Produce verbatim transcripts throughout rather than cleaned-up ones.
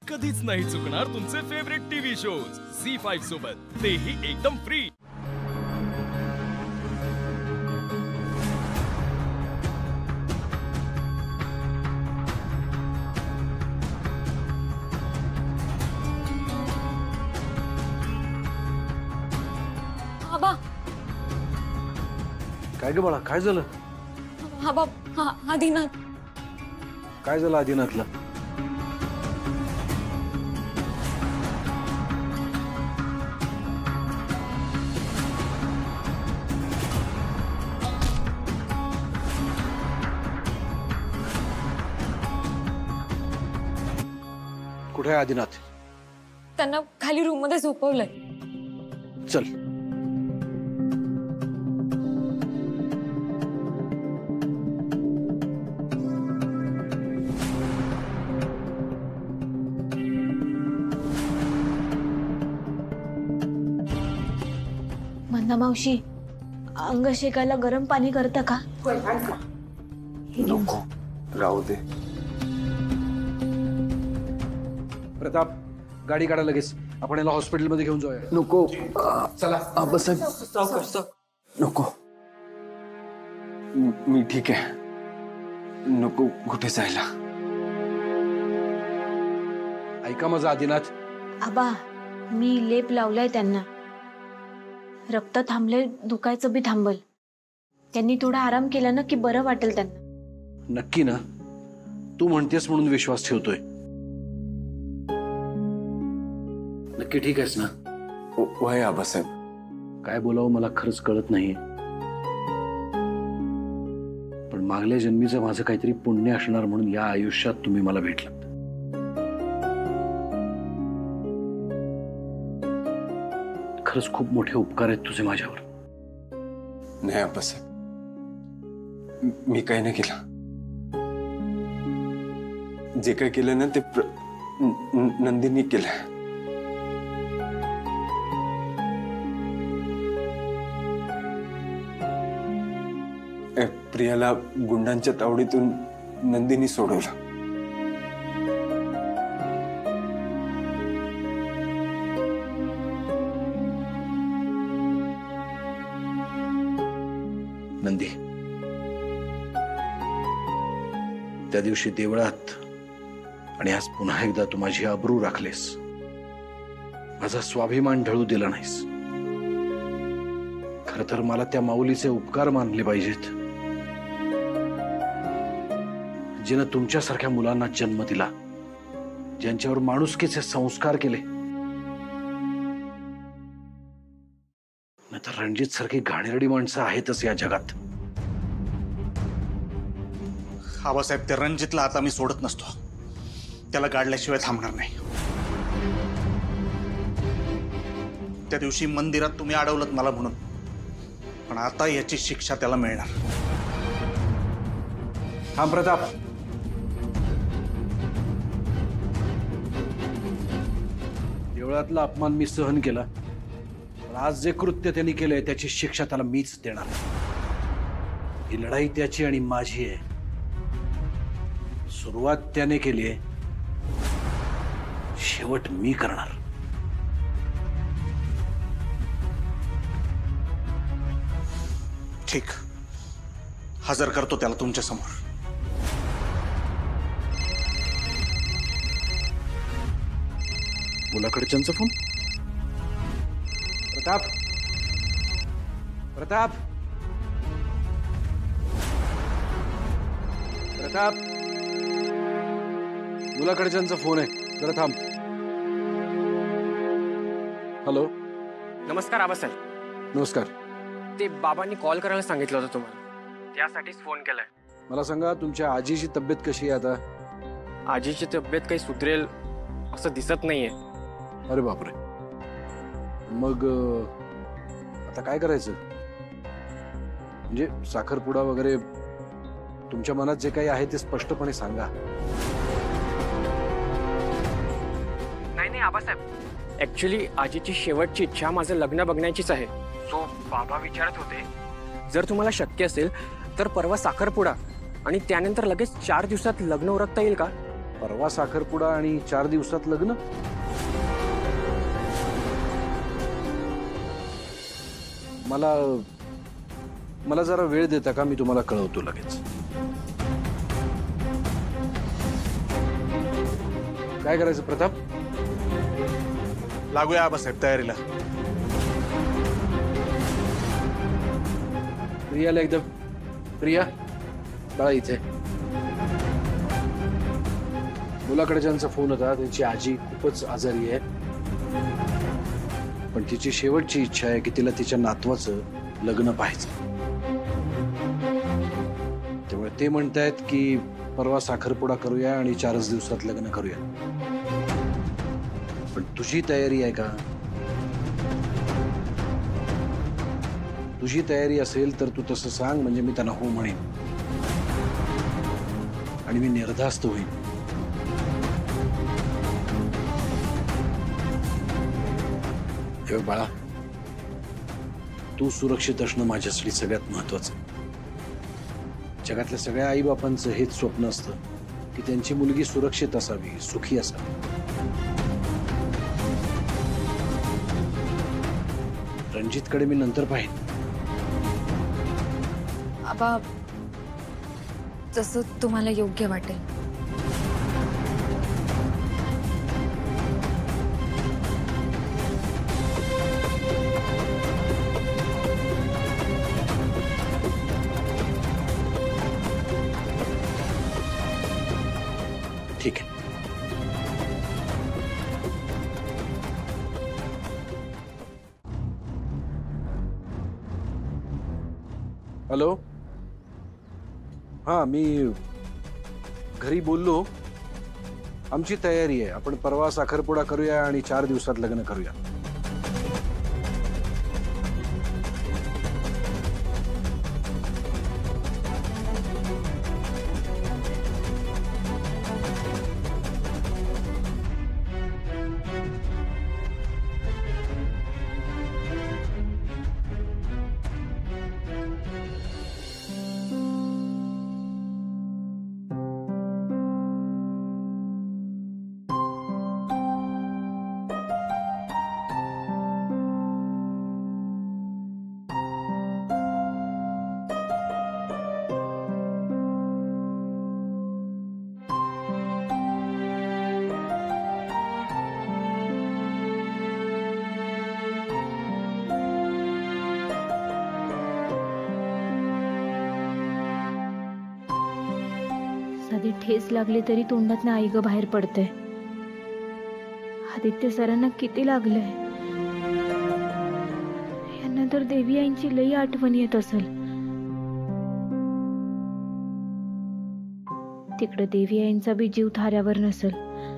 कधीच नाही चुकणार तुमचे favourite TV shows Zee five सोबत, तेही एकदम फ्री। आबा, काय ग बाळा, काय झालं? आबा, हा आदिनाथ। काय झालं आदिनाथला? कुठे आहे आदिनाथ? त्यांना खाली रूम मध्ये झोपवलंय। चल। मंदा मावशी, अंग शेकायला गरम पाणी करता का? नको, राहू दे। प्रताप, गाडी काढा लगेच, आपण याला हॉस्पिटल मध्ये घेऊन जाऊया। नको, चला आबासाहेब। नको, मी ठीक आहे, नको कुठे जायला। ऐका माझा आदिनाथ। आबा, मी लेप लावलाय त्यांना, रक्त थांबले, दुखायचं बी थांबल। त्यांनी थोडा आराम केला ना की बरं वाटेल त्यांना। नक्की ना? तू म्हणतेस म्हणून विश्वास ठेवतोय। नक्की ठीक आहेस ना? वय आबासाहेब, काय बोलावं मला खरंच कळत नाही, पण मागल्या जन्मीचं माझं काहीतरी पुण्य असणार म्हणून या आयुष्यात तुम्ही मला भेटलात। खरंच खूप मोठे उपकार आहेत तुझे माझ्यावर। नाही आबासाहेब, मी काही नाही केलं। जे काही केलं ना ते नंदिनी केलं। प्रियाला गुंडांच्या तावडीतून नंदिनी सोडवलं। नंदी, त्या दिवशी देवळात आणि आज पुन्हा एकदा तू माझी आबरू राखलेस, माझा स्वाभिमान ढळू दिला नाहीस। खर तर मला त्या माऊलीचे उपकार मानले पाहिजेत, जिनं तुमच्यासारख्या मुलांना जन्म दिला, ज्यांच्यावर माणुसकीचे संस्कार केले। नाहीतर रणजित सारखी घाणेरडी माणसं आहेतच या जगात। आबासाहेब, त्या रणजितला आता मी सोडत नसतो, त्याला गाडल्याशिवाय थांबणार नाही। त्या दिवशी मंदिरात तुम्ही अडवलत मला म्हणून, पण आता याची शिक्षा त्याला मिळणार। थांब प्रताप, देवळातला अपमान मी सहन केला, पण आज जे कृत्य त्यांनी केलंय त्याची शिक्षा त्याला मीच देणार। ही लढाई त्याची आणि माझी आहे। सुरुवात त्याने केली आहे, शेवट मी करणार। ठीक, हजर करतो त्याला तुमच्या समोर। मुलाकडच्यांचा फोन। प्रताप, प्रताप, प्रताप, मुलाकडच्यांचा फोन आहे, जरा थांब। हॅलो। नमस्कार आबासाहेब। नमस्कार। ते बाबांनी कॉल करायला सांगितलं होतं तुम्हाला, त्यासाठीच फोन केलाय। मला सांगा, तुमच्या आजीची तब्येत कशी आहे आता? आजीची तब्येत काही सुधरेल असं दिसत नाहीये। अरे बापरे, मग आता काय करायचं? म्हणजे साखरपुडा वगैरे तुमच्या मनात जे काही आहे ते स्पष्टपणे सांगा। नाही नाही आबासाहेब, ऍक्च्युली आजीची शेवटची इच्छा माझं लग्न बघण्याचीच आहे। सो बाबा विचारत होते, जर तुम्हाला शक्य असेल तर परवा साखरपुडा आणि त्यानंतर लगेच चार दिवसात लग्न उरकता येईल का? परवा साखरपुडा आणि चार दिवसात लग्न? मला मला जरा वेळ देता का? मी तुम्हाला कळवतो लगेच. काय करायचं प्रताप? लागूया आबासाहेब तयारीला. प्रियाला एकदम. प्रिया बाळा इथे. मुलाकडे ज्यांचा फोन होता त्यांची आजी खूपच आजारी आहे, पण तिची शेवटची इच्छा आहे की तिला तिच्या नातवाचं लग्न पाहायचं. त्यामुळे ते म्हणतायत की परवा साखरपुडा करूया आणि चारच दिवसात लग्न करूया. पण तुझी तयारी आहे का? तुझी तयारी असेल तर तू तसं सांग, म्हणजे मी त्यांना हो म्हणेन आणि मी निर्धास्त होईन. हे बाळा, तू सुरक्षित असणं माझ्यासाठी सगळ्यात महत्वाचं. जगातल्या सगळ्या आई बापांचं हेच स्वप्न असतं की त्यांची मुलगी सुरक्षित असावी, सुखी असावी. रणजितकडे मी नंतर पाहिन. आबा, जसं तुम्हाला योग्य वाटेल. ठीक आहे. हॅलो. हा, मी घरी बोललो. आमची तयारी आहे. आपण परवा साखरपुडा करूया आणि चार दिवसात लग्न करूया. साधी ठेस लागली तरी तोंडात ना आई ग बाहेर पडते. आदित्य सरांना किती लागलंय. यांना तर देवी आईंची लई आठवण येत असेल. तिकडे देवी आईंचा बी जीव थाऱ्यावर नसेल.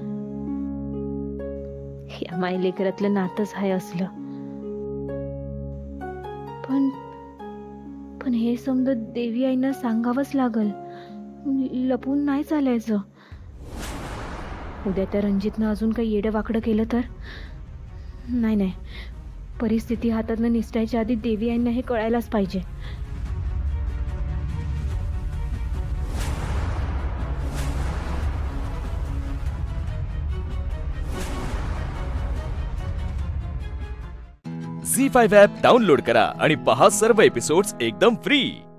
या मायलेकरातलं नातच आहे असलं. पण पण हे समजत देवी आईंना सांगावंच लागल. लपून नाही चालायचं. उद्या त्या रणजितनं अजून काही येडं वाकडं केलं तर? नाही नाही, परिस्थिती हातातनं निसटायच्या आधी देवी आईंना हे कळायलाच पाहिजे. झी फाईव्ह ॲप डाउनलोड करा आणि पहा सर्व एपिसोड्स एकदम फ्री.